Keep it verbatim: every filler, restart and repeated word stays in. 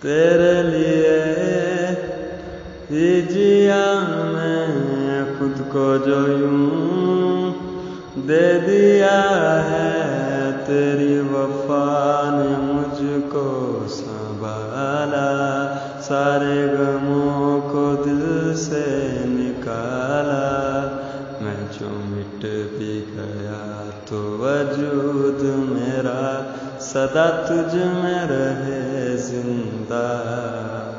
तेरे लिए ही जिया मैं खुद को जो यूं दे दिया है, तेरी वफा ने मुझको संभाला, सारे गमों को दिल से निकाला। मैं जो मिट भी गया तो वजूद मेरा सदा तुझ में रहे जिंदा।